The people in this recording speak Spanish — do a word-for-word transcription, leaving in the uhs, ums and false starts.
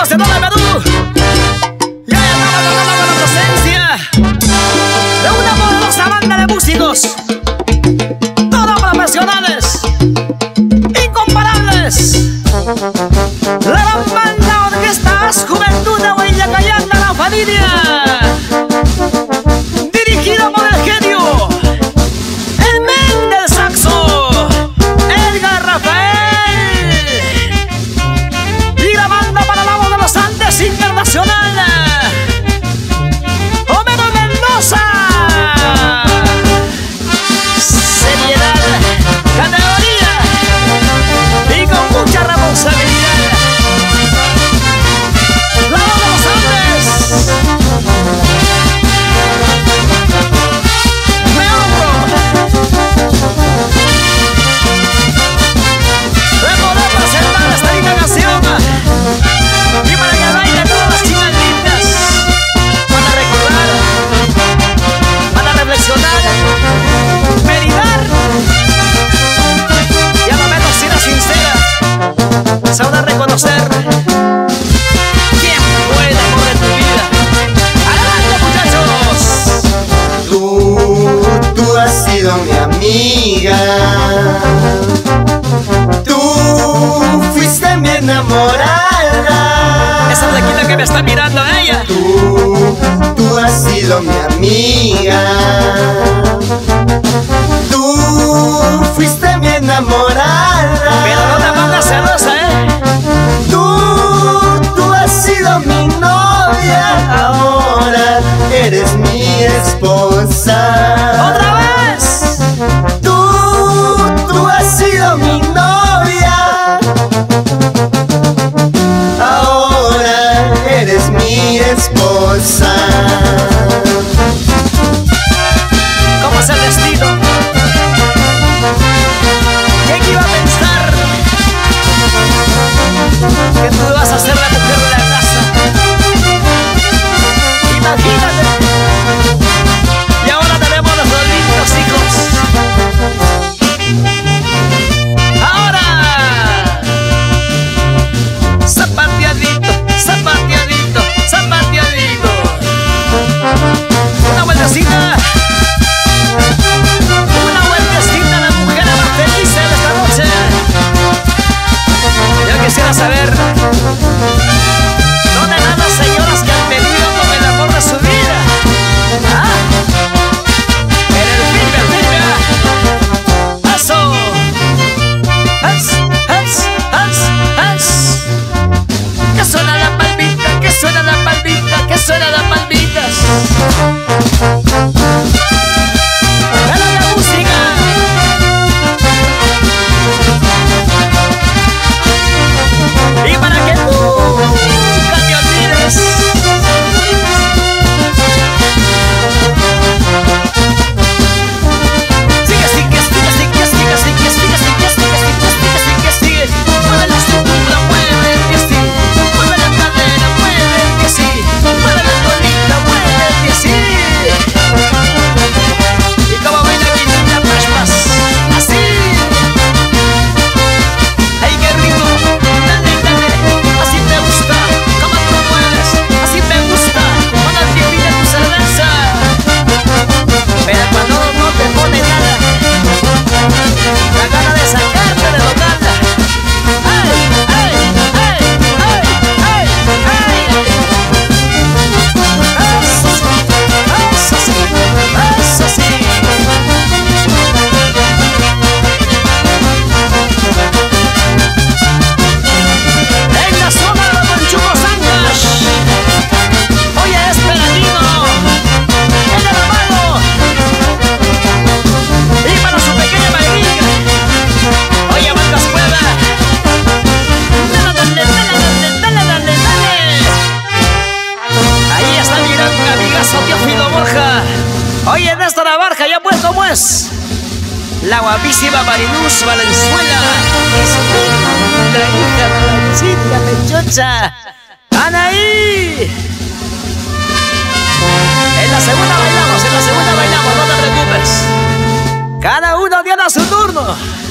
nacional de Perú. Ya estamos con la presencia de una poderosa banda de músicos, todos profesionales, incomparables. La gran banda Orquestas Juventud de Huella Callanda, la familia, dirigida por el genio, el men del saxo, Edgar Rafael, y la banda para la voz de los Andes Internacional, Homero Mendoza. Seriedad, categoría y con mucha responsabilidad. La voz de los Andes. Me honro de poder presentar esta linda canción y para que bailen todas las chicas lindas, para recordar, para reflexionar, meditar y a lo menos si la sincera sabrá reconocer quién fue el amor de tu vida. ¡Adelante, muchachos! Tú, tú has sido mi amiga. Tú fuiste mi enamorada. Esa flaquita que me está mirando a ella. Tú, tú has sido mi amiga. Tú fuiste mi enamorada. Pero no te pongas celosa, ¿eh? Tú, tú has sido mi novia. Ahora eres mi esposa. ¡Otra vez! Tú, tú has sido mi novia. Ahora eres mi esposa. ¿Cómo es el destino? ¿Quién iba a pensar que tú vas a ser la mujer de la casa? Imagínate. Y ahora tenemos nuestros lindos hijos. Ahora, zapateadito, zapateadito, zapateadito. Una vueltecita. Una vueltecita a la mujer más feliz de esta noche. Yo quisiera saber ¿dónde están las señoras que han venido con el amor de su vida? ¿Ah? En el firme, firme. ¡Paso! ¡Haz, haz, haz, haz! Que suena la palmita, que suena la palmita, que suena la palmita. ¡Dale la música! Y para que nunca te olvides, sigue, sigue, sigue, sigue, sigue, sigue, sigue, sigue, sigue, sigue, sigue, sigue. Mueve la cintura, mueve el pie así, mueve la cadera, mueve el pie así, mueve la colita, mueve el pie así. Y como ven aquí niña Pashpas, así. ¡Ay, qué rico! Dale, dale, así te gusta, como tú mueves, así te gusta, cuando tiene tu cerveza. Pero cuando no te pone nada, la gana de sacarte de botada. ¡Ay, ay, ay, ay, ay, ay! ¡Eso sí, eso sí, eso sí! En la zona de los Manchucos Ancash, oye, es Peladino, el hermano, y para su pequeña Mayrina, oye, Marcos Puebla, dale, dale, dale, dale, dale, dale. Ahí está mi gran amigazo Teófilo Borja. Oye, Néstor Abarca, ya pues, ¿cómo es? La guapísima Mariluz Valenzuela y su linda hija Blanchita Pechocha Anaí. En la segunda bailamos, en la segunda bailamos, no te preocupes. Cada uno tiene su turno.